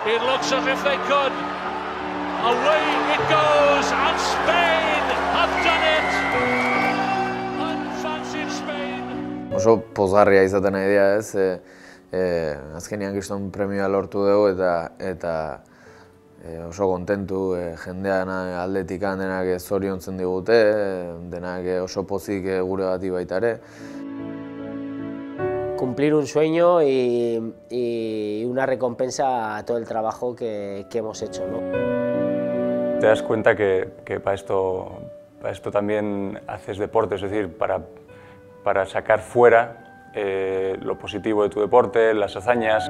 It looks as if they could. Away it goes, and Spain have done it! Unfancied Spain! Oso pozgarria izaten nahi dira, ez? Azkenean kriston premioa lortu dugu eta oso kontentu, jendean aldetik denak zoriontzen digute, denak oso pozik gure bati baita ere. Cumplir un sueño y una recompensa a todo el trabajo que hemos hecho, ¿no? Te das cuenta que para esto también haces deporte, es decir, para sacar fuera lo positivo de tu deporte, las hazañas.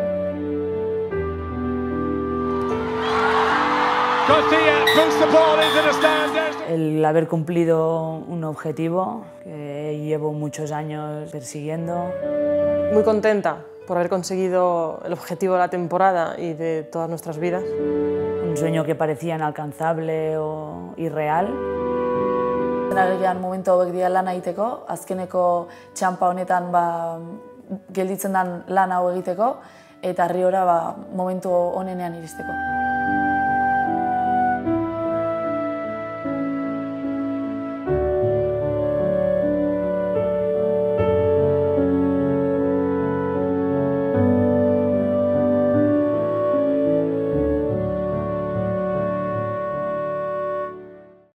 El haber cumplido un objetivo que llevo muchos años persiguiendo. Muy contenta por haber conseguido el objetivo de la temporada y de todas nuestras vidas. Un sueño que parecía inalcanzable o irreal. Agian momentu hauek dira lan egiteko, azkeneko txanpa honetan gelditzen den lan hau egiteko, eta Riora momentu honenean iristeko.